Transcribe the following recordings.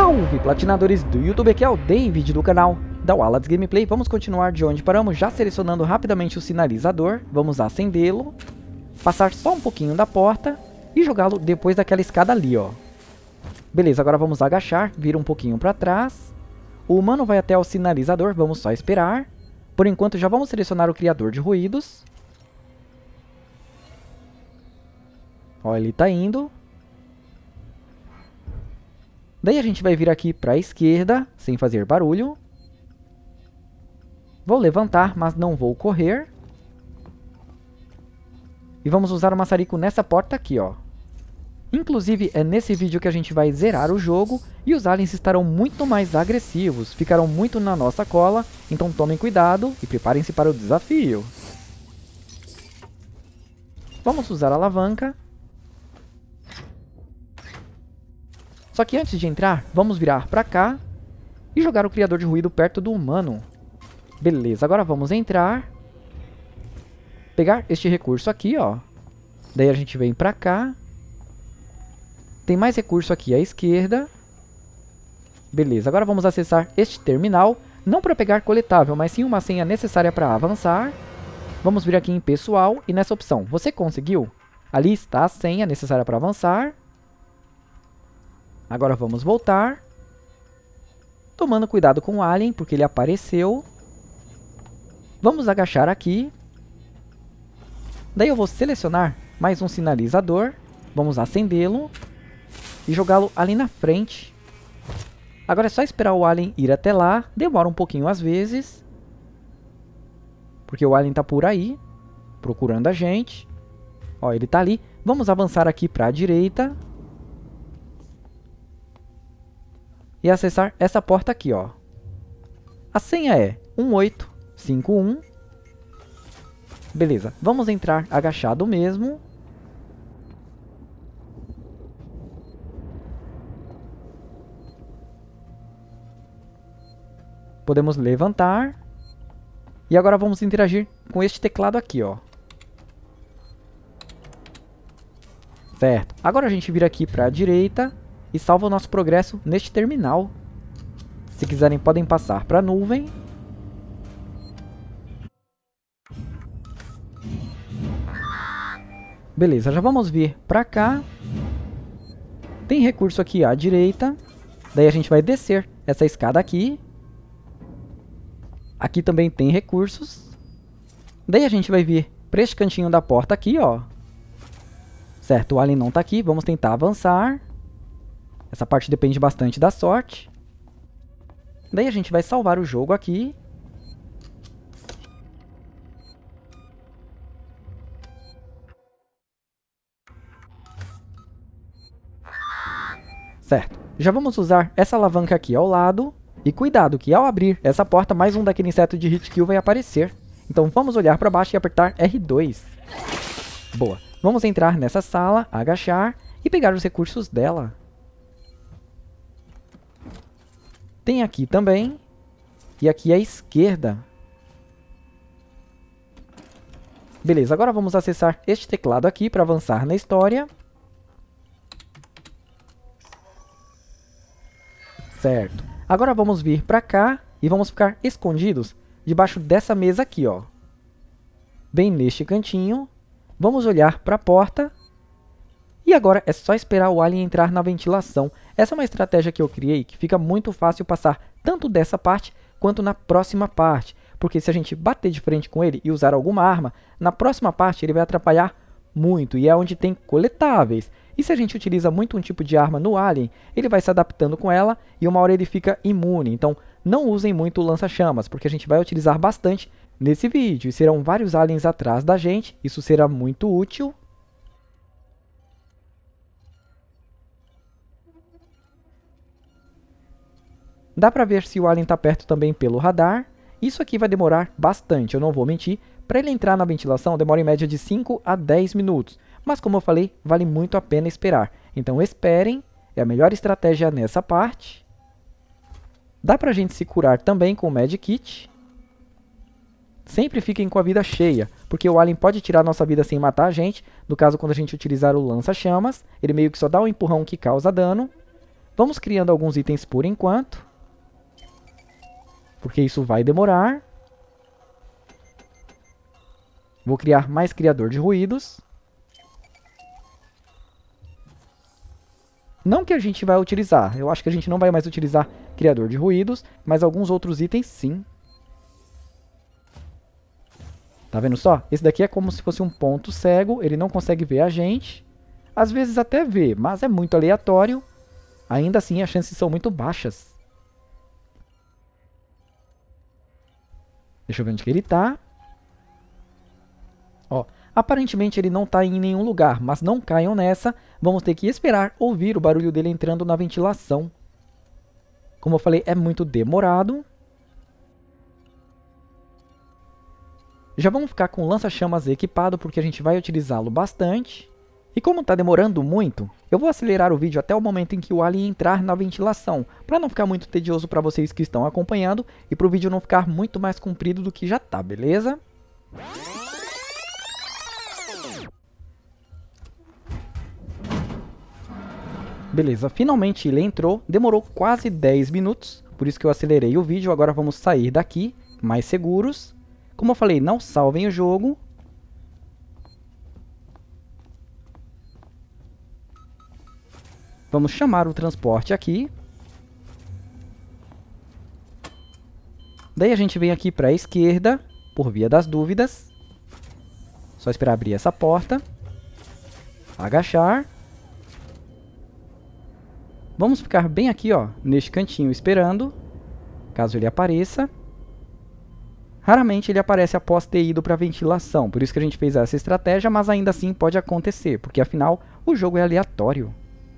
Salve, platinadores do YouTube, aqui é o David do canal da Wallace Gameplay. Vamos continuar de onde paramos, já selecionando rapidamente o sinalizador. Vamos acendê-lo, passar só um pouquinho da porta e jogá-lo depois daquela escada ali, ó. Beleza, agora vamos agachar, vir um pouquinho para trás. O humano vai até o sinalizador, vamos só esperar. Por enquanto já vamos selecionar o criador de ruídos. Ó, ele tá indo. Daí a gente vai vir aqui para a esquerda, sem fazer barulho. Vou levantar, mas não vou correr. E vamos usar o maçarico nessa porta aqui, ó. Inclusive, é nesse vídeo que a gente vai zerar o jogo e os aliens estarão muito mais agressivos, ficarão muito na nossa cola, então tomem cuidado e preparem-se para o desafio. Vamos usar a alavanca. Só que antes de entrar, vamos virar para cá e jogar o criador de ruído perto do humano. Beleza, agora vamos entrar. Pegar este recurso aqui, ó. Daí a gente vem para cá. Tem mais recurso aqui à esquerda. Beleza, agora vamos acessar este terminal. Não para pegar coletável, mas sim uma senha necessária para avançar. Vamos vir aqui em pessoal e nessa opção, você conseguiu? Ali está a senha necessária para avançar. Agora vamos voltar, tomando cuidado com o alien, porque ele apareceu. Vamos agachar aqui. Daí eu vou selecionar mais um sinalizador. Vamos acendê-lo e jogá-lo ali na frente. Agora é só esperar o alien ir até lá. Demora um pouquinho às vezes, porque o alien está por aí, procurando a gente. Ó, ele está ali. Vamos avançar aqui para a direita. E acessar essa porta aqui, ó. A senha é 1851. Beleza, vamos entrar agachado mesmo. Podemos levantar. E agora vamos interagir com este teclado aqui, ó. Certo, agora a gente vira aqui para a direita e salva o nosso progresso neste terminal. Se quiserem, podem passar para a nuvem. Beleza, já vamos vir para cá. Tem recurso aqui à direita. Daí a gente vai descer essa escada aqui. Aqui também tem recursos. Daí a gente vai vir para este cantinho da porta aqui, ó. Certo, o alien não está aqui. Vamos tentar avançar. Essa parte depende bastante da sorte. Daí a gente vai salvar o jogo aqui. Certo. Já vamos usar essa alavanca aqui ao lado. E cuidado que ao abrir essa porta, mais um daquele inseto de hit kill vai aparecer. Então vamos olhar para baixo e apertar R2. Boa. Vamos entrar nessa sala, agachar e pegar os recursos dela. Tem aqui também, e aqui à esquerda. Beleza, agora vamos acessar este teclado aqui para avançar na história. Certo, agora vamos vir para cá e vamos ficar escondidos debaixo dessa mesa aqui, ó. Bem neste cantinho, vamos olhar para a porta. E agora é só esperar o alien entrar na ventilação. Essa é uma estratégia que eu criei que fica muito fácil passar tanto dessa parte quanto na próxima parte. Porque se a gente bater de frente com ele e usar alguma arma, na próxima parte ele vai atrapalhar muito e é onde tem coletáveis. E se a gente utiliza muito um tipo de arma no alien, ele vai se adaptando com ela e uma hora ele fica imune. Então não usem muito o lança-chamas, porque a gente vai utilizar bastante nesse vídeo. E serão vários aliens atrás da gente, isso será muito útil. Dá pra ver se o alien tá perto também pelo radar. Isso aqui vai demorar bastante, eu não vou mentir. Para ele entrar na ventilação demora em média de 5 a 10 minutos. Mas como eu falei, vale muito a pena esperar. Então esperem, é a melhor estratégia nessa parte. Dá pra gente se curar também com o Medkit. Sempre fiquem com a vida cheia, porque o alien pode tirar nossa vida sem matar a gente. No caso, quando a gente utilizar o lança-chamas, ele meio que só dá um empurrão que causa dano. Vamos criando alguns itens por enquanto, porque isso vai demorar. Vou criar mais criador de ruídos. Não que a gente vai utilizar, eu acho que a gente não vai mais utilizar criador de ruídos, mas alguns outros itens sim. Tá vendo só? Esse daqui é como se fosse um ponto cego, ele não consegue ver a gente. Às vezes até vê, mas é muito aleatório. Ainda assim as chances são muito baixas. Deixa eu ver onde que ele tá. Ó, aparentemente ele não está em nenhum lugar, mas não caiam nessa. Vamos ter que esperar ouvir o barulho dele entrando na ventilação. Como eu falei, é muito demorado. Já vamos ficar com o lança-chamas equipado, porque a gente vai utilizá-lo bastante. E como está demorando muito, eu vou acelerar o vídeo até o momento em que o alien entrar na ventilação, para não ficar muito tedioso para vocês que estão acompanhando e para o vídeo não ficar muito mais comprido do que já está, beleza? Beleza, finalmente ele entrou, demorou quase 10 minutos, por isso que eu acelerei o vídeo. Agora vamos sair daqui, mais seguros. Como eu falei, não salvem o jogo. Vamos chamar o transporte aqui. Daí a gente vem aqui para a esquerda, por via das dúvidas. Só esperar abrir essa porta. Agachar. Vamos ficar bem aqui, ó, neste cantinho esperando, caso ele apareça. Raramente ele aparece após ter ido para a ventilação, por isso que a gente fez essa estratégia, mas ainda assim pode acontecer, porque afinal o jogo é aleatório.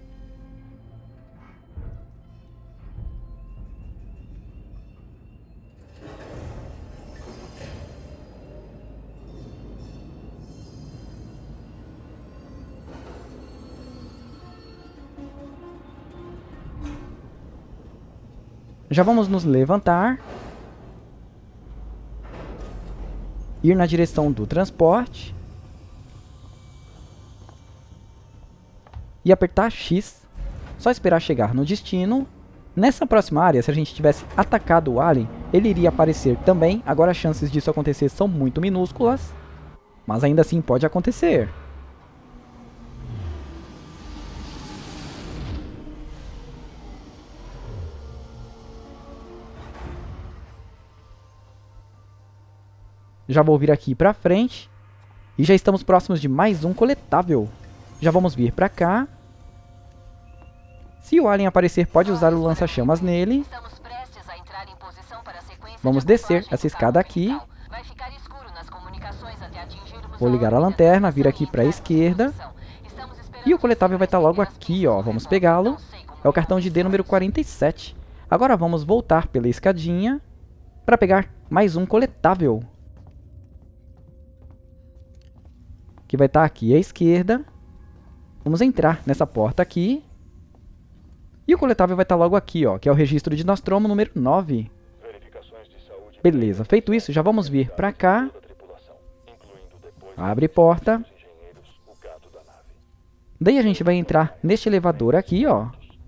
Já vamos nos levantar. Ir na direção do transporte. E apertar X. Só esperar chegar no destino. Nessa próxima área, se a gente tivesse atacado o alien, ele iria aparecer também. Agora as chances disso acontecer são muito minúsculas. Mas ainda assim pode acontecer. Já vou vir aqui pra frente. E já estamos próximos de mais um coletável. Já vamos vir pra cá. Se o alien aparecer, pode usar o lança-chamas nele. Vamos descer essa escada aqui. Vou ligar a lanterna, vir aqui pra esquerda. E o coletável vai estar logo aqui, ó. Vamos pegá-lo. É o cartão de D número 47. Agora vamos voltar pela escadinha para pegar mais um coletável. Que vai estar aqui à esquerda. Vamos entrar nessa porta aqui. E o coletável vai estar logo aqui, ó, que é o registro de Nostromo número 9. Beleza, feito isso, já vamos vir para cá. Abre porta. Daí a gente vai entrar neste elevador aqui, ó.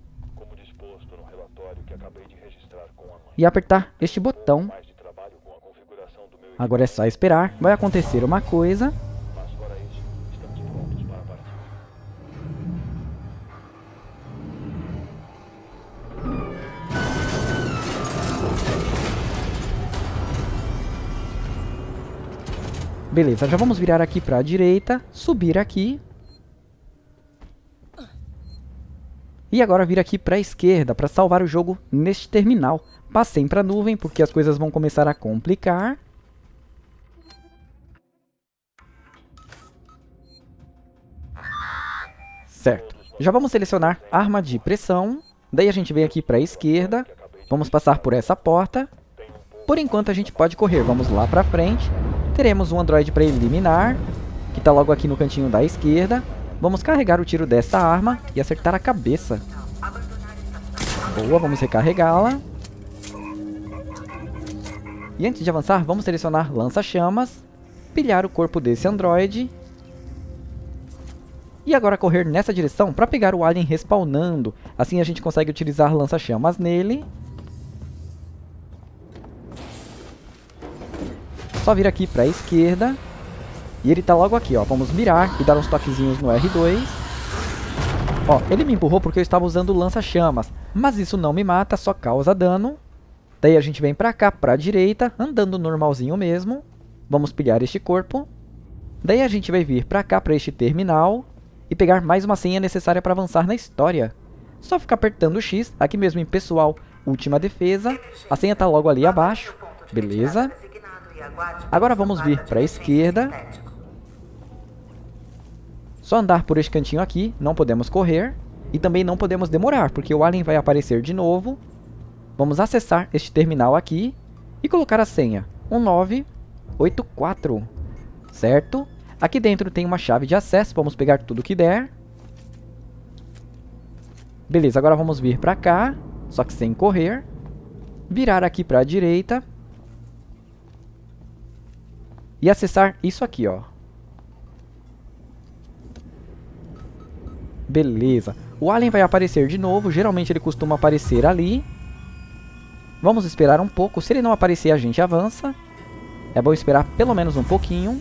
E apertar este botão. Agora é só esperar, vai acontecer uma coisa. Beleza, já vamos virar aqui para a direita, subir aqui. E agora vir aqui para a esquerda para salvar o jogo neste terminal. Passem para a nuvem porque as coisas vão começar a complicar. Certo. Já vamos selecionar arma de pressão. Daí a gente vem aqui para a esquerda. Vamos passar por essa porta. Por enquanto a gente pode correr. Vamos lá para frente. Teremos um androide para eliminar, que está logo aqui no cantinho da esquerda. Vamos carregar o tiro dessa arma e acertar a cabeça. Boa, vamos recarregá-la. E antes de avançar, vamos selecionar lança-chamas, pilhar o corpo desse androide. E agora correr nessa direção para pegar o alien respawnando. Assim a gente consegue utilizar lança-chamas nele. Só vir aqui para a esquerda. E ele tá logo aqui, ó. Vamos mirar e dar uns toquezinhos no R2. Ó, ele me empurrou porque eu estava usando lança-chamas. Mas isso não me mata, só causa dano. Daí a gente vem pra cá, pra direita, andando normalzinho mesmo. Vamos pilhar este corpo. Daí a gente vai vir pra cá, pra este terminal. E pegar mais uma senha necessária para avançar na história. Só ficar apertando o X, aqui mesmo em pessoal, última defesa. A senha tá logo ali abaixo. Beleza. Agora vamos vir para a esquerda. Só andar por este cantinho aqui, não podemos correr. E também não podemos demorar, porque o alien vai aparecer de novo. Vamos acessar este terminal aqui e colocar a senha 1984. Certo? Aqui dentro tem uma chave de acesso, vamos pegar tudo que der. Beleza, agora vamos vir para cá, só que sem correr. Virar aqui para a direita. E acessar isso aqui, ó. Beleza. O alien vai aparecer de novo, geralmente ele costuma aparecer ali. Vamos esperar um pouco, se ele não aparecer a gente avança. É bom esperar pelo menos um pouquinho.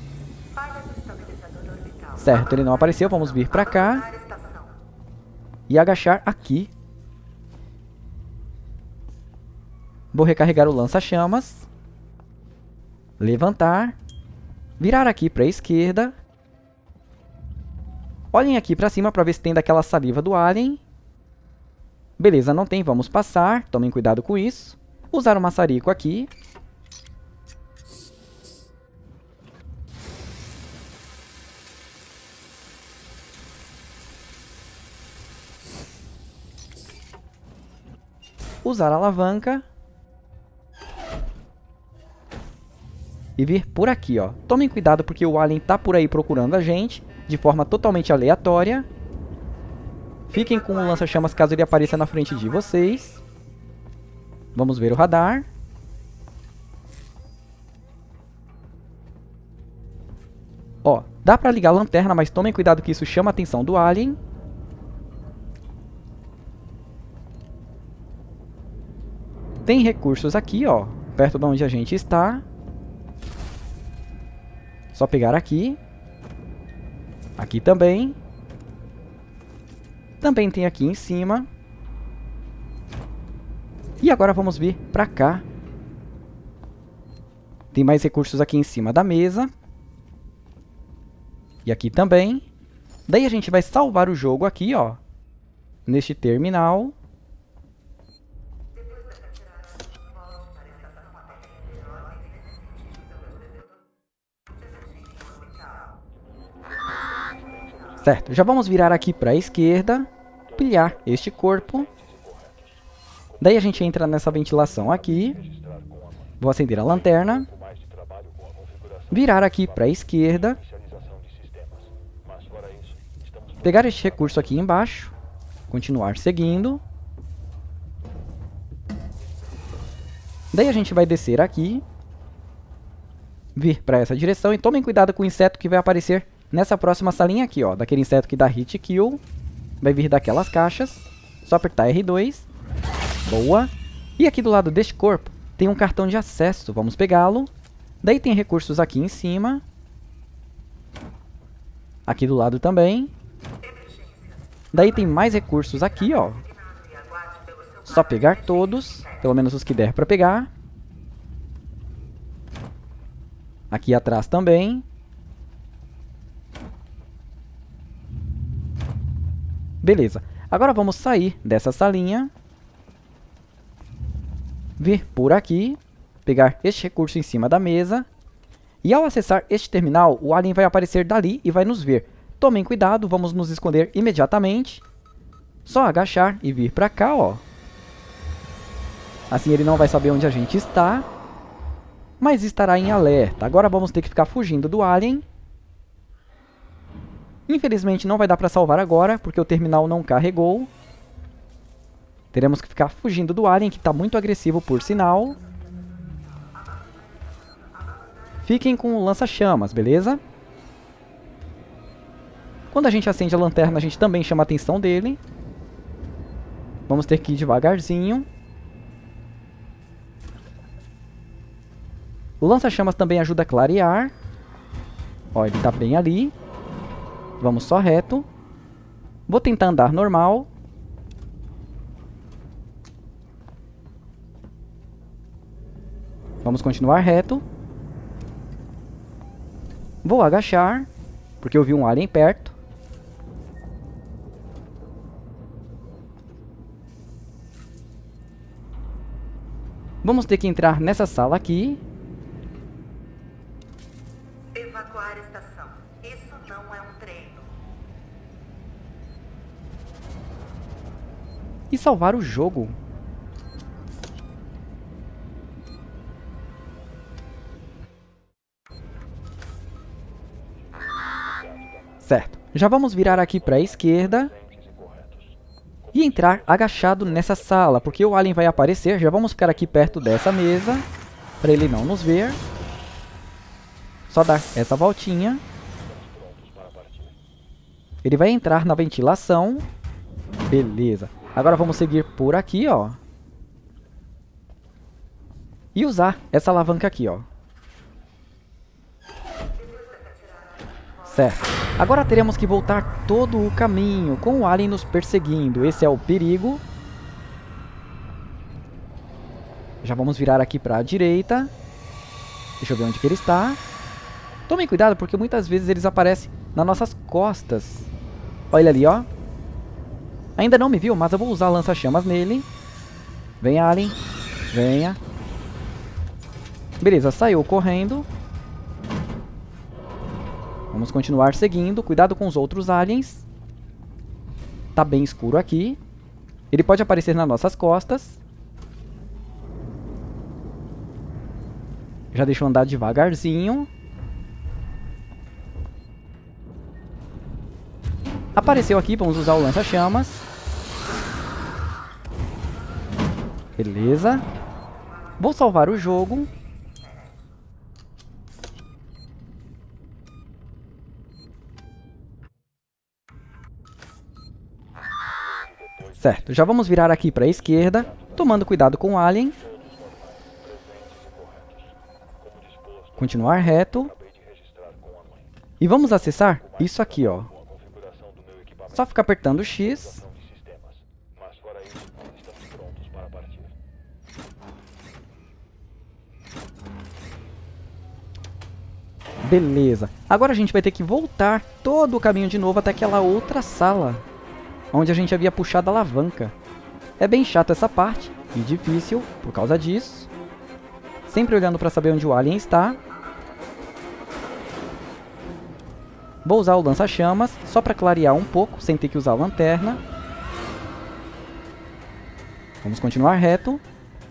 Certo, ele não apareceu, vamos vir pra cá. E agachar aqui. Vou recarregar o lança-chamas. Levantar. Virar aqui pra esquerda. Olhem aqui pra cima pra ver se tem daquela saliva do alien. Beleza, não tem, vamos passar. Tomem cuidado com isso. Usar o maçarico aqui. Usar a alavanca. E vir por aqui, ó. Tomem cuidado porque o alien tá por aí procurando a gente. De forma totalmente aleatória. Fiquem com o lança-chamas caso ele apareça na frente de vocês. Vamos ver o radar. Ó, dá pra ligar a lanterna, mas tomem cuidado que isso chama a atenção do alien. Tem recursos aqui, ó, perto de onde a gente está. Só pegar aqui. Aqui também. Também tem aqui em cima. E agora vamos vir pra cá. Tem mais recursos aqui em cima da mesa. E aqui também. Daí a gente vai salvar o jogo aqui, ó. Neste terminal. Certo, já vamos virar aqui para a esquerda, pilhar este corpo. Daí a gente entra nessa ventilação aqui. Vou acender a lanterna. Virar aqui para a esquerda. Pegar este recurso aqui embaixo. Continuar seguindo. Daí a gente vai descer aqui. Vir para essa direção e tomem cuidado com o inseto que vai aparecer nessa próxima salinha aqui, ó, daquele inseto que dá hit kill. Vai vir daquelas caixas. Só apertar R2. Boa. E aqui do lado deste corpo tem um cartão de acesso. Vamos pegá-lo. Daí tem recursos aqui em cima. Aqui do lado também. Daí tem mais recursos aqui, ó. Só pegar todos. Pelo menos os que der pra pegar. Aqui atrás também. Beleza, agora vamos sair dessa salinha. Vir por aqui. Pegar este recurso em cima da mesa. E ao acessar este terminal, o alien vai aparecer dali e vai nos ver. Tomem cuidado, vamos nos esconder imediatamente. Só agachar e vir pra cá, ó. Assim ele não vai saber onde a gente está. Mas estará em alerta. Agora vamos ter que ficar fugindo do alien. Infelizmente não vai dar para salvar agora, porque o terminal não carregou. Teremos que ficar fugindo do alien, que está muito agressivo por sinal. Fiquem com o lança-chamas, beleza? Quando a gente acende a lanterna, a gente também chama a atenção dele. Vamos ter que ir devagarzinho. O lança-chamas também ajuda a clarear. Ó, ele tá bem ali. Vamos só reto. Vou tentar andar normal. Vamos continuar reto. Vou agachar, porque eu vi um alien perto. Vamos ter que entrar nessa sala aqui. Evacuar a estação. Isso não é um treino. E salvar o jogo. Certo. Já vamos virar aqui para a esquerda. E entrar agachado nessa sala, porque o alien vai aparecer. Já vamos ficar aqui perto dessa mesa, para ele não nos ver. Só dar essa voltinha. Ele vai entrar na ventilação. Beleza. Agora vamos seguir por aqui, ó. E usar essa alavanca aqui, ó. Certo. Agora teremos que voltar todo o caminho, com o alien nos perseguindo. Esse é o perigo. Já vamos virar aqui para a direita. Deixa eu ver onde que ele está. Tomem cuidado, porque muitas vezes eles aparecem nas nossas costas. Olha ele ali, ó. Ainda não me viu, mas eu vou usar lança-chamas nele. Vem, alien. Venha. Beleza, saiu correndo. Vamos continuar seguindo. Cuidado com os outros aliens. Tá bem escuro aqui. Ele pode aparecer nas nossas costas. Já deixa eu andar devagarzinho. Apareceu aqui, vamos usar o lança-chamas. Beleza. Vou salvar o jogo. Certo, já vamos virar aqui para a esquerda, tomando cuidado com o alien. Continuar reto. E vamos acessar isso aqui, ó. Só ficar apertando o X. Beleza. Agora a gente vai ter que voltar todo o caminho de novo até aquela outra sala, onde a gente havia puxado a alavanca. É bem chato essa parte, e difícil por causa disso. Sempre olhando para saber onde o alien está. Vou usar o lança-chamas, só para clarear um pouco, sem ter que usar a lanterna. Vamos continuar reto.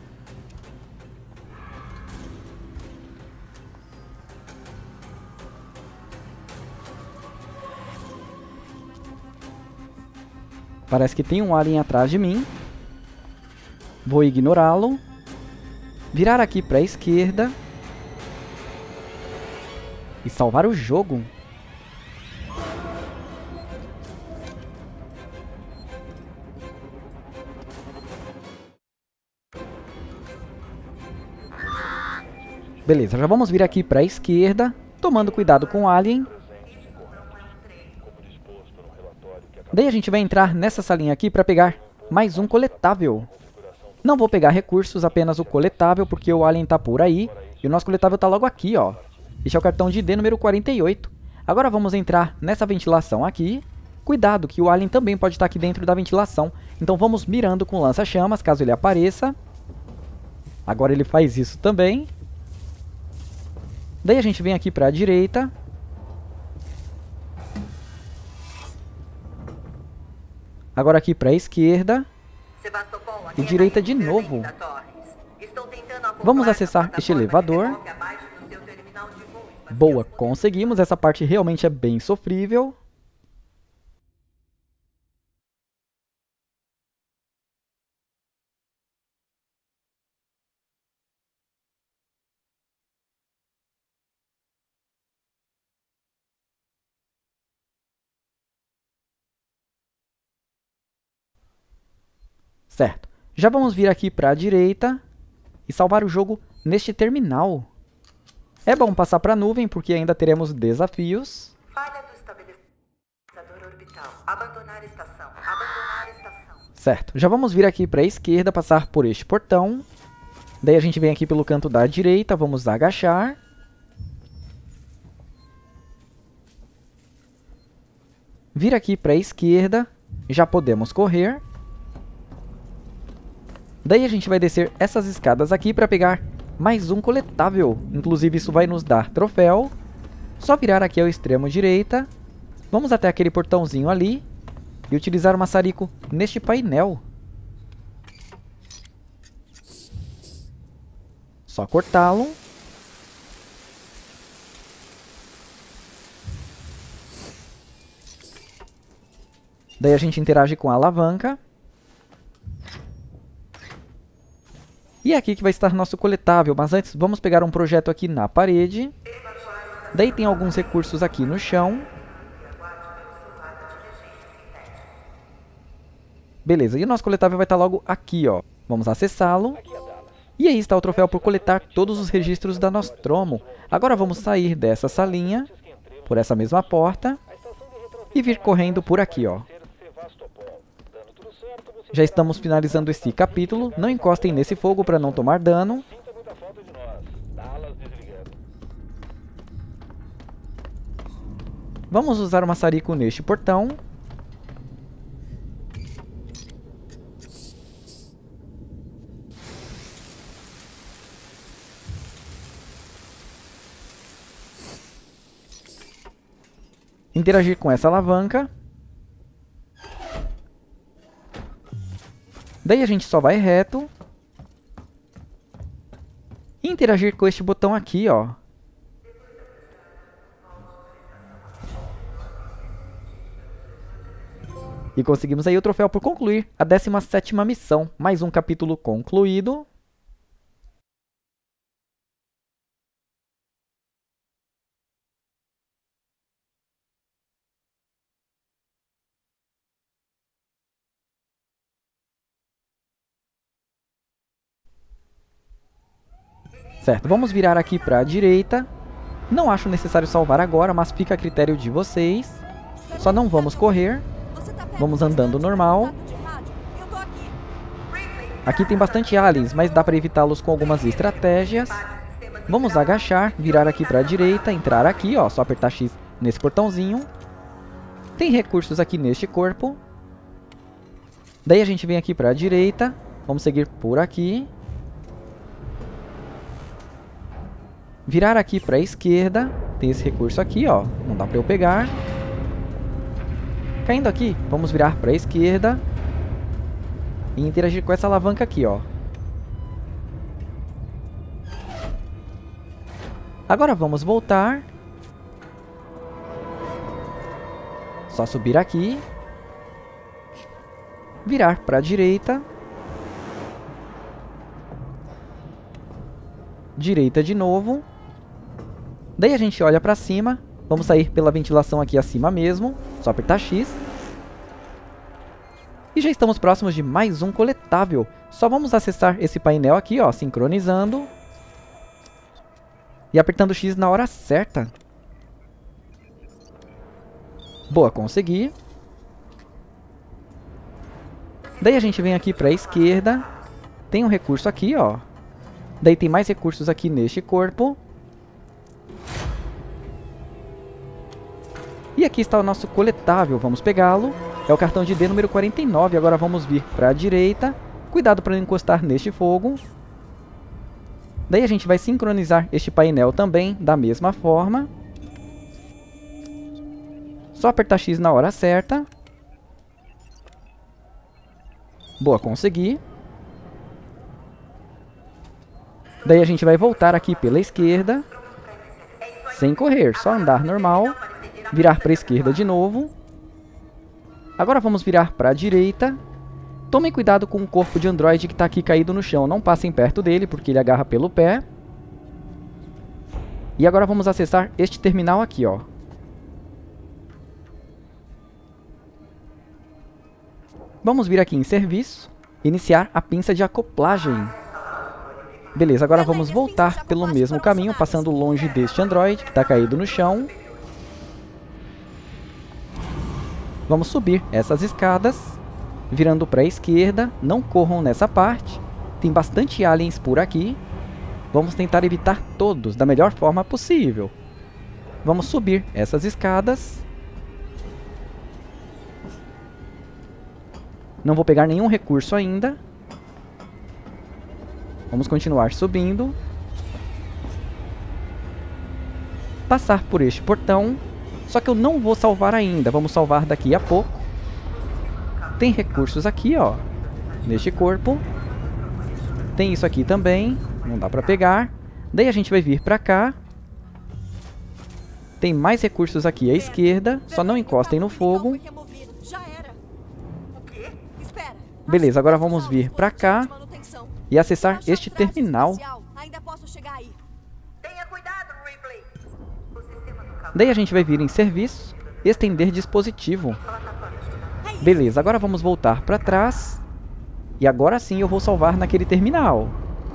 Parece que tem um alien atrás de mim. Vou ignorá-lo. Virar aqui para a esquerda. E salvar o jogo. Beleza, já vamos vir aqui para a esquerda, tomando cuidado com o alien. Daí a gente vai entrar nessa salinha aqui para pegar mais um coletável. Não vou pegar recursos, apenas o coletável, porque o alien tá por aí. E o nosso coletável tá logo aqui, ó. Este é o cartão de ID número 48. Agora vamos entrar nessa ventilação aqui. Cuidado, que o alien também pode estar aqui dentro da ventilação. Então vamos mirando com lança-chamas, caso ele apareça. Agora ele faz isso também. Daí a gente vem aqui para a direita. Agora aqui para a esquerda. E direita de novo. Vamos acessar este elevador. Boa, conseguimos. Essa parte realmente é bem sofrível. Certo. Já vamos vir aqui para a direita e salvar o jogo neste terminal. É bom passar para a nuvem, porque ainda teremos desafios. Falha do estabilizador orbital. Abandonar a estação. Abandonar a estação. Certo. Já vamos vir aqui para a esquerda, passar por este portão. Daí a gente vem aqui pelo canto da direita, vamos agachar. Vir aqui para a esquerda, já podemos correr. Daí a gente vai descer essas escadas aqui para pegar mais um coletável. Inclusive isso vai nos dar troféu. Só virar aqui ao extremo direita. Vamos até aquele portãozinho ali e utilizar o maçarico neste painel. Só cortá-lo. Daí a gente interage com a alavanca. E é aqui que vai estar nosso coletável, mas antes vamos pegar um projeto aqui na parede. Daí tem alguns recursos aqui no chão. Beleza, e o nosso coletável vai estar logo aqui, ó. Vamos acessá-lo. E aí está o troféu por coletar todos os registros da Nostromo. Agora vamos sair dessa salinha, por essa mesma porta, e vir correndo por aqui, ó. Já estamos finalizando esse capítulo. Não encostem nesse fogo para não tomar dano. Vamos usar o maçarico neste portão. Interagir com essa alavanca. Daí a gente só vai reto. E interagir com este botão aqui, ó. E conseguimos aí o troféu por concluir a 17ª missão. Mais um capítulo concluído. Certo, vamos virar aqui para a direita. Não acho necessário salvar agora, mas fica a critério de vocês. Só não vamos correr. Vamos andando normal. Aqui tem bastante aliens, mas dá para evitá-los com algumas estratégias. Vamos agachar, virar aqui para a direita, entrar aqui, ó, só apertar X nesse portãozinho. Tem recursos aqui neste corpo. Daí a gente vem aqui para a direita. Vamos seguir por aqui. Virar aqui para a esquerda. Tem esse recurso aqui, ó. Não dá para eu pegar. Caindo aqui, vamos virar para a esquerda. E interagir com essa alavanca aqui, ó. Agora vamos voltar. Só subir aqui. Virar para a direita. Direita de novo. Daí a gente olha para cima. Vamos sair pela ventilação aqui acima mesmo. Só apertar X. E já estamos próximos de mais um coletável. Só vamos acessar esse painel aqui, ó, sincronizando. E apertando X na hora certa. Boa, consegui. Daí a gente vem aqui para a esquerda. Tem um recurso aqui, ó. Daí tem mais recursos aqui neste corpo. E aqui está o nosso coletável, vamos pegá-lo. É o cartão de D número 49, agora vamos vir para a direita. Cuidado para não encostar neste fogo. Daí a gente vai sincronizar este painel também, da mesma forma. Só apertar X na hora certa. Boa, consegui. Daí a gente vai voltar aqui pela esquerda. Sem correr, só andar normal. Virar para a esquerda de novo. Agora vamos virar para a direita. Tomem cuidado com o corpo de Android que está aqui caído no chão. Não passem perto dele, porque ele agarra pelo pé. E agora vamos acessar este terminal aqui, ó. Vamos vir aqui em serviço. iniciar a pinça de acoplagem. Beleza, agora vamos voltar pelo mesmo caminho, passando longe deste androide que está caído no chão. Vamos subir essas escadas, virando para a esquerda. Não corram nessa parte, tem bastante aliens por aqui. Vamos tentar evitar todos da melhor forma possível. Vamos subir essas escadas. Não vou pegar nenhum recurso ainda. Vamos continuar subindo. Passar por este portão. Só que eu não vou salvar ainda. Vamos salvar daqui a pouco. Tem recursos aqui, ó. Neste corpo. Tem isso aqui também. Não dá pra pegar. Daí a gente vai vir pra cá. Tem mais recursos aqui à esquerda. Só não encostem no fogo. Beleza, agora vamos vir pra cá e acessar este terminal. Daí a gente vai vir em serviço, estender dispositivo. Beleza, agora vamos voltar para trás. E agora sim eu vou salvar naquele terminal.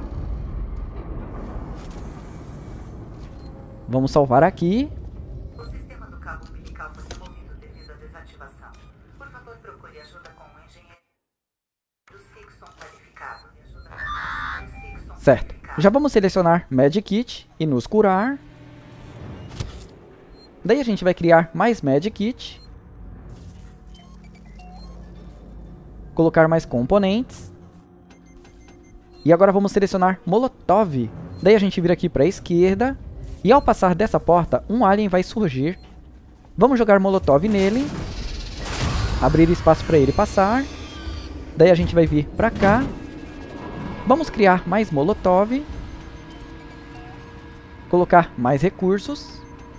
Vamos salvar aqui. O sistema do cabo umbilical foi removido devido à desativação. Por favor, procure ajuda com o engenheiro do Sixon qualificado. Certo. Já vamos selecionar Medkit e nos curar. Daí a gente vai criar mais Medkit. Colocar mais componentes. E agora vamos selecionar Molotov. Daí a gente vira aqui para a esquerda. E ao passar dessa porta, um alien vai surgir. Vamos jogar Molotov nele. Abrir espaço para ele passar. Daí a gente vai vir para cá. Vamos criar mais Molotov. Colocar mais recursos.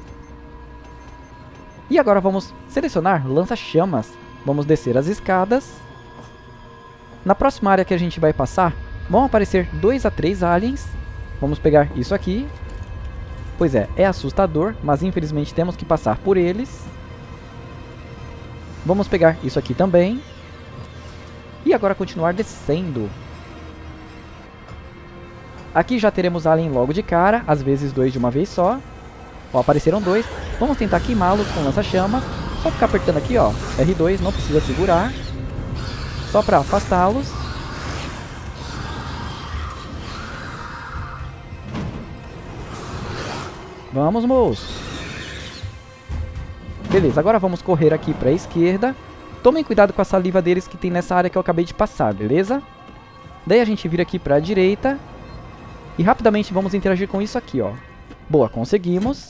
E agora vamos selecionar lança-chamas. Vamos descer as escadas. Na próxima área que a gente vai passar, vão aparecer 2 a 3 aliens. Vamos pegar isso aqui. Pois é assustador, mas infelizmente temos que passar por eles. Vamos pegar isso aqui também. E agora continuar descendo. Aqui já teremos alien logo de cara, às vezes 2 de uma vez só. Ó, apareceram 2. Vamos tentar queimá-los com lança-chamas. Só ficar apertando aqui, ó, R2, não precisa segurar. Só para afastá-los. Vamos, moço. Beleza, agora vamos correr aqui para a esquerda. Tomem cuidado com a saliva deles que tem nessa área que eu acabei de passar, beleza? Daí a gente vira aqui para a direita. E rapidamente vamos interagir com isso aqui, ó. Boa, conseguimos.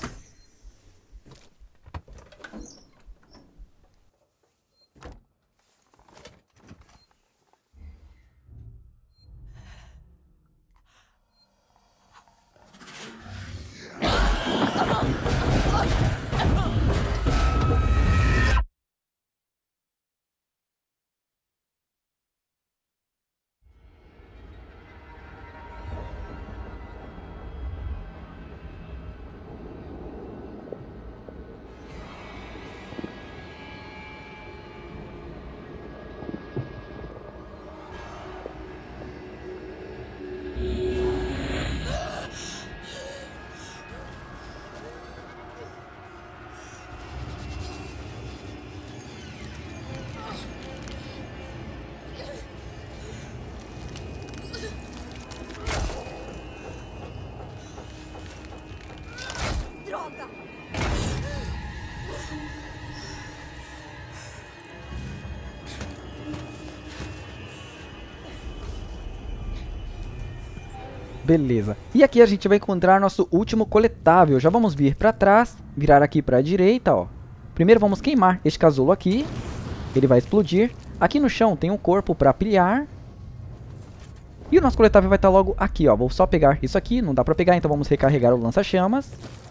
Beleza. E aqui a gente vai encontrar nosso último coletável. Já vamos vir para trás, virar aqui para a direita, ó. Primeiro vamos queimar este casulo aqui. Ele vai explodir. Aqui no chão tem um corpo para pilhar. E o nosso coletável vai estar logo aqui, ó. Vou só pegar isso aqui. Não dá para pegar, então vamos recarregar o lança-chamas.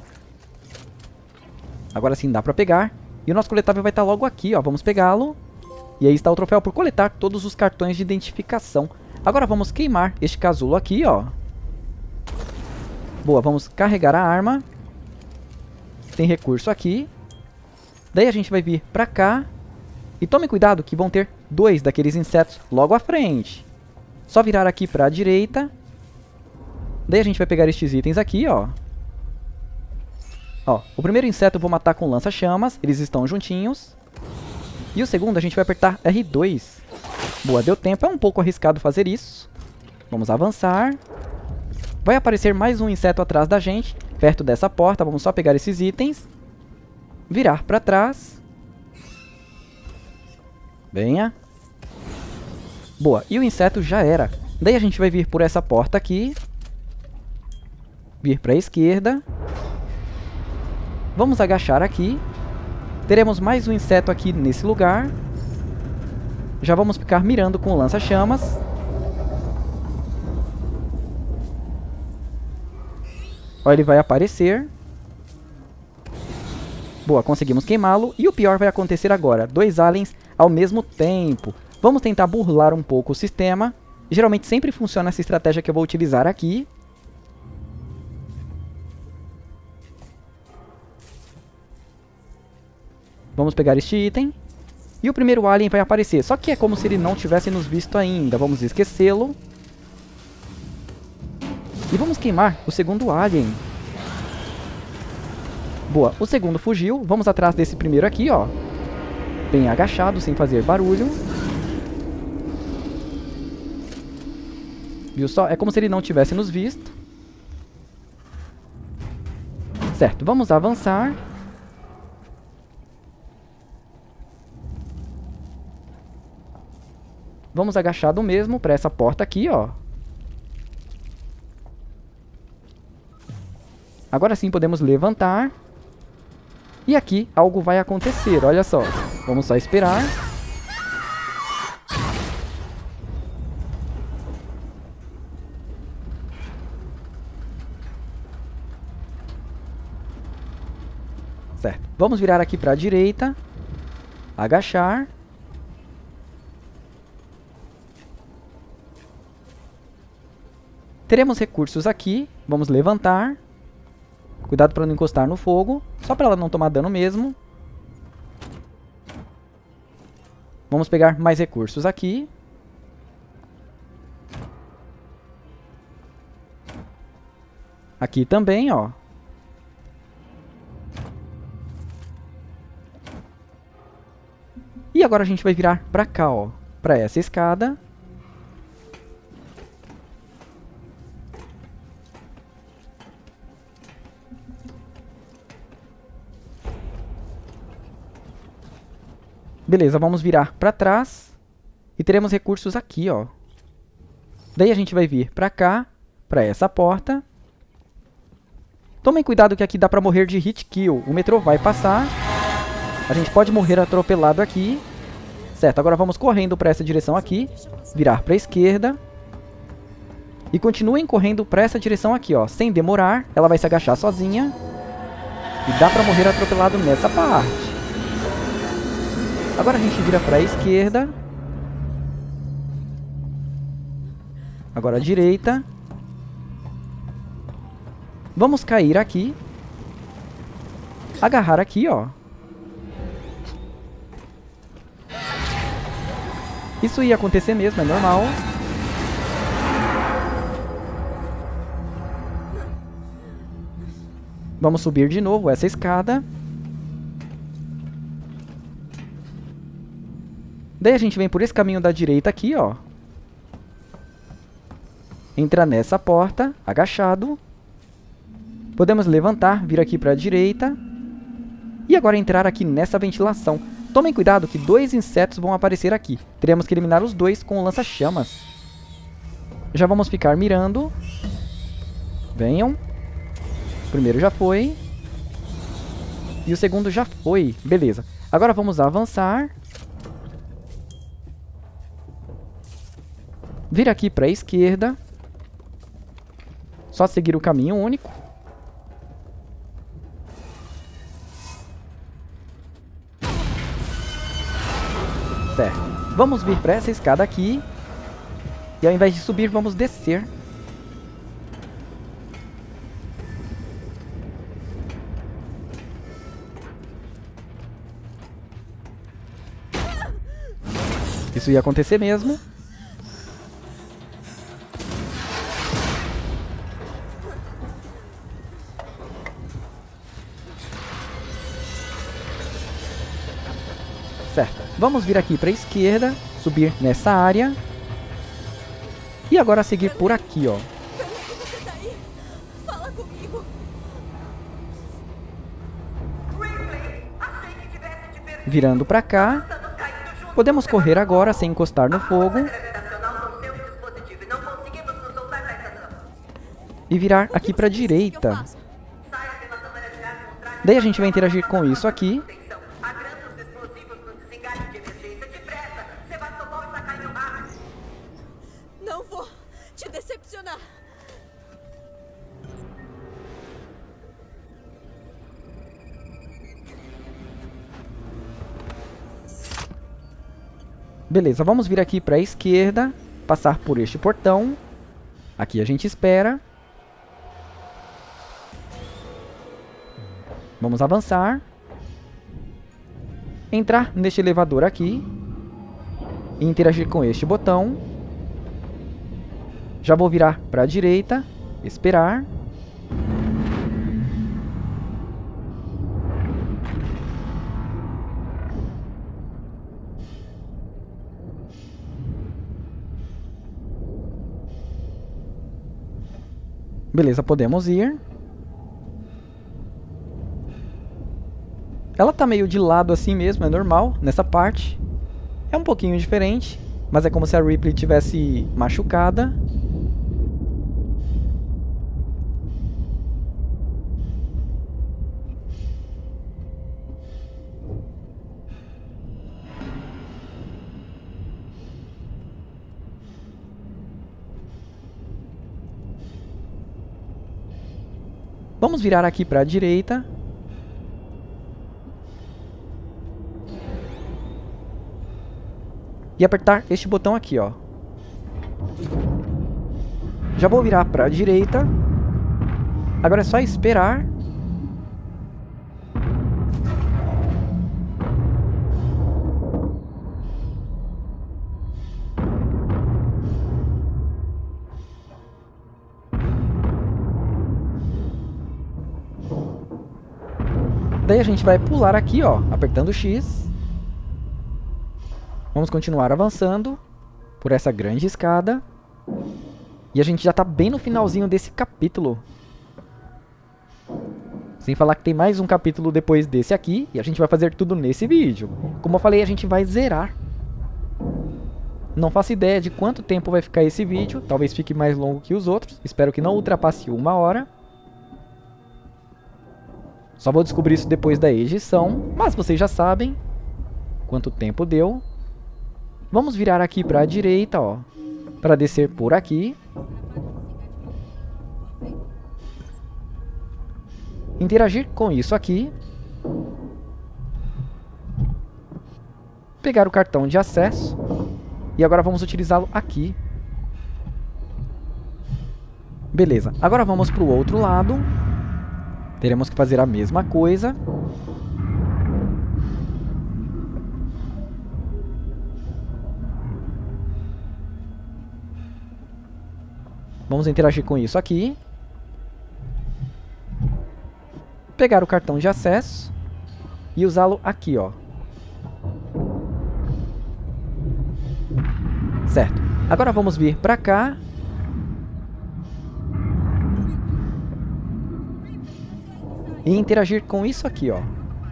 Agora sim dá para pegar. E o nosso coletável vai estar logo aqui, ó. Vamos pegá-lo. E aí está o troféu por coletar todos os cartões de identificação. Agora vamos queimar este casulo aqui, ó. Boa, vamos carregar a arma. Tem recurso aqui. Daí a gente vai vir pra cá. E tome cuidado que vão ter 2 daqueles insetos logo à frente. Só virar aqui pra direita. Daí a gente vai pegar estes itens aqui, ó. Ó, o primeiro inseto eu vou matar com lança-chamas. Eles estão juntinhos. E o segundo a gente vai apertar R2. Boa, deu tempo. É um pouco arriscado fazer isso. Vamos avançar. Vai aparecer mais um inseto atrás da gente, perto dessa porta. Vamos só pegar esses itens. Virar pra trás. Venha. Boa, e o inseto já era. Daí a gente vai vir por essa porta aqui. Vir pra esquerda. Vamos agachar aqui. Teremos mais um inseto aqui nesse lugar. Já vamos ficar mirando com o lança-chamas. Ó, ele vai aparecer. Boa, conseguimos queimá-lo. E o pior vai acontecer agora. 2 aliens ao mesmo tempo. Vamos tentar burlar um pouco o sistema. Geralmente sempre funciona essa estratégia que eu vou utilizar aqui. Vamos pegar este item. E o primeiro alien vai aparecer. Só que é como se ele não tivesse nos visto ainda. Vamos esquecê-lo. E vamos queimar o segundo alien. Boa, o segundo fugiu. Vamos atrás desse primeiro aqui, ó. Bem agachado, sem fazer barulho. Viu só? É como se ele não tivesse nos visto. Certo, vamos avançar. Vamos agachado mesmo para essa porta aqui, ó. Agora sim podemos levantar. E aqui algo vai acontecer, olha só. Vamos só esperar. Certo. Vamos virar aqui para a direita. Agachar. Teremos recursos aqui. Vamos levantar. Cuidado para não encostar no fogo. Só para ela não tomar dano mesmo. Vamos pegar mais recursos aqui. Aqui também, ó. E agora a gente vai virar para cá, ó. Para essa escada. Beleza, vamos virar para trás. E teremos recursos aqui, ó. Daí a gente vai vir para cá, para essa porta. Tomem cuidado que aqui dá para morrer de hit kill. O metrô vai passar. A gente pode morrer atropelado aqui. Certo, agora vamos correndo para essa direção aqui. Virar para a esquerda. E continuem correndo para essa direção aqui, ó. Sem demorar, ela vai se agachar sozinha. E dá para morrer atropelado nessa parte. Agora a gente vira para a esquerda. Agora à direita. Vamos cair aqui. Agarrar aqui, ó. Isso ia acontecer mesmo, é normal. Vamos subir de novo essa escada. Daí a gente vem por esse caminho da direita aqui, ó. Entra nessa porta, agachado. Podemos levantar, vir aqui para a direita. E agora entrar aqui nessa ventilação. Tomem cuidado que 2 insetos vão aparecer aqui. Teremos que eliminar os 2 com o lança-chamas. Já vamos ficar mirando. Venham. O primeiro já foi. E o segundo já foi. Beleza. Agora vamos avançar. Vir aqui para a esquerda. Só seguir o caminho único. Certo. Vamos vir para essa escada aqui. E ao invés de subir, vamos descer. Isso ia acontecer mesmo. Vamos vir aqui para a esquerda, subir nessa área. E agora seguir por aqui, ó. Você tá aí? Fala comigo. Virando para cá. Podemos correr agora sem encostar no fogo. E virar aqui para a direita. Daí a gente vai interagir com isso aqui. Não vou te decepcionar. Beleza, vamos vir aqui para a esquerda, passar por este portão. Aqui a gente espera. Vamos avançar. Entrar neste elevador aqui. E interagir com este botão. Já vou virar para a direita. Esperar. Beleza, podemos ir. Ela tá meio de lado assim mesmo, é normal, nessa parte. É um pouquinho diferente, mas é como se a Ripley tivesse machucada. Vamos virar aqui para a direita. E apertar este botão aqui, ó. Já vou virar para a direita. Agora é só esperar. Daí a gente vai pular aqui, ó, apertando X. Vamos continuar avançando por essa grande escada. E a gente já tá bem no finalzinho desse capítulo. Sem falar que tem mais um capítulo depois desse aqui. E a gente vai fazer tudo nesse vídeo. Como eu falei, a gente vai zerar. Não faço ideia de quanto tempo vai ficar esse vídeo. Talvez fique mais longo que os outros. Espero que não ultrapasse 1 hora. Só vou descobrir isso depois da edição. Mas vocês já sabem quanto tempo deu. Vamos virar aqui para a direita, ó, para descer por aqui. Interagir com isso aqui. Pegar o cartão de acesso. E agora vamos utilizá-lo aqui. Beleza, agora vamos para o outro lado. Teremos que fazer a mesma coisa. Vamos interagir com isso aqui. Pegar o cartão de acesso e usá-lo aqui, ó. Certo. Agora vamos vir para cá. E interagir com isso aqui, ó.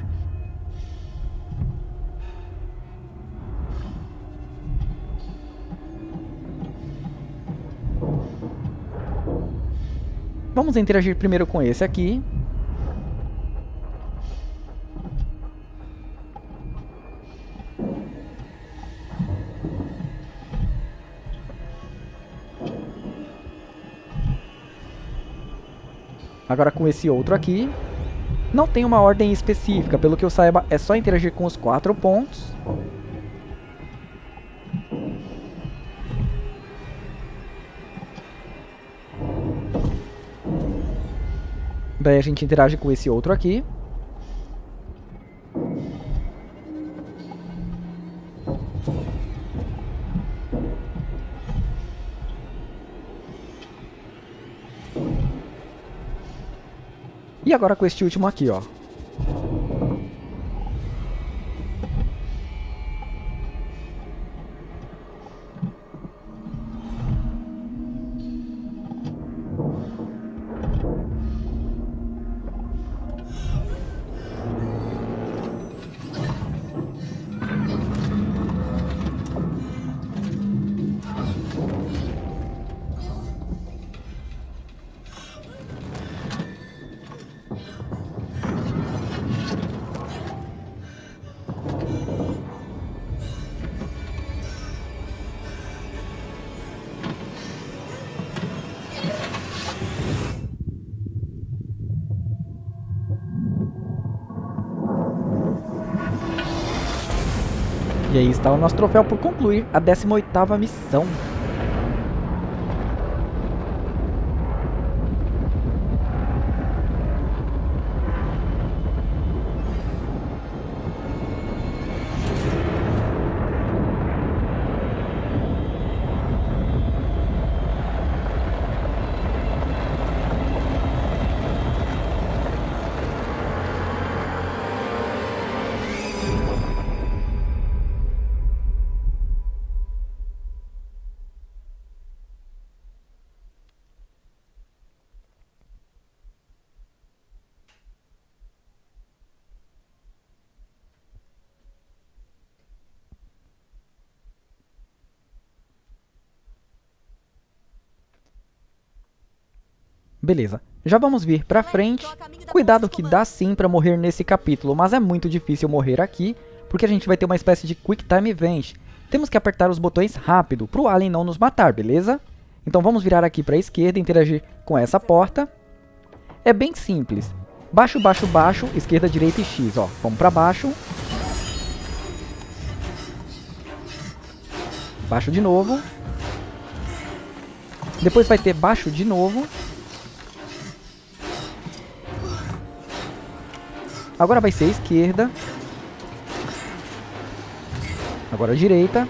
Vamos interagir primeiro com esse aqui. Agora com esse outro aqui. Não tem uma ordem específica, pelo que eu saiba, é só interagir com os 4 pontos. Daí a gente interage com esse outro aqui. E agora com este último aqui, ó. E aí está o nosso troféu por concluir a 18ª missão. Beleza, já vamos vir pra frente. Cuidado que dá sim pra morrer nesse capítulo, mas é muito difícil morrer aqui, porque a gente vai ter uma espécie de Quick Time Event. Temos que apertar os botões rápido, pro alien não nos matar, beleza? Então vamos virar aqui pra esquerda e interagir com essa porta. É bem simples. Baixo, baixo, baixo, esquerda, direita e X, ó. Vamos pra baixo. Baixo de novo. Depois vai ter baixo de novo. Agora vai ser esquerda. Agora direita.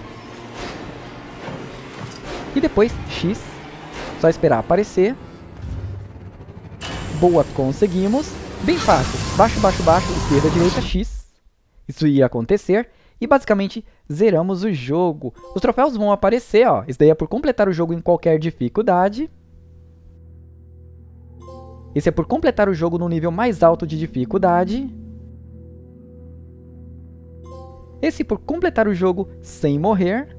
E depois X. Só esperar aparecer. Boa, conseguimos. Bem fácil. Baixo, baixo, baixo, esquerda, direita, X. Isso ia acontecer. E basicamente zeramos o jogo. Os troféus vão aparecer, ó. Isso daí é por completar o jogo em qualquer dificuldade. Esse é por completar o jogo no nível mais alto de dificuldade. Esse por completar o jogo sem morrer.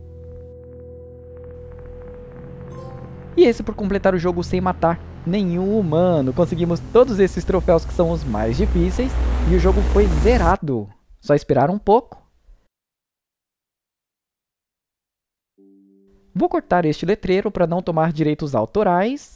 E esse por completar o jogo sem matar nenhum humano. Conseguimos todos esses troféus que são os mais difíceis. E o jogo foi zerado. Só esperar um pouco. Vou cortar este letreiro para não tomar direitos autorais.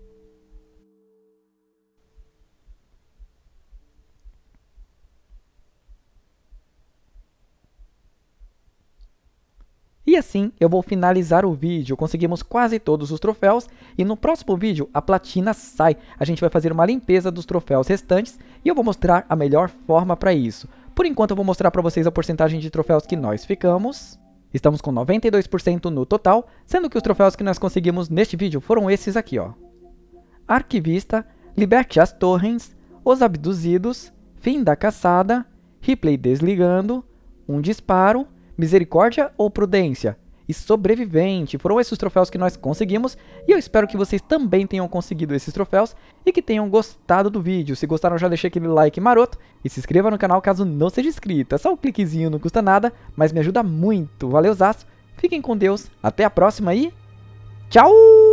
E assim eu vou finalizar o vídeo. Conseguimos quase todos os troféus e no próximo vídeo a platina sai. A gente vai fazer uma limpeza dos troféus restantes e eu vou mostrar a melhor forma para isso. Por enquanto eu vou mostrar para vocês a porcentagem de troféus que nós ficamos. Estamos com 92% no total, sendo que os troféus que nós conseguimos neste vídeo foram esses aqui, ó. Arquivista, Liberte as Torres, Os Abduzidos, Fim da Caçada, Ripley desligando, Um disparo, Misericórdia ou Prudência e Sobrevivente. Foram esses os troféus que nós conseguimos e eu espero que vocês também tenham conseguido esses troféus e que tenham gostado do vídeo. Se gostaram, já deixa aquele like maroto e se inscreva no canal caso não seja inscrito. É só um cliquezinho, não custa nada, mas me ajuda muito. Valeuzaço, fiquem com Deus, até a próxima e tchau!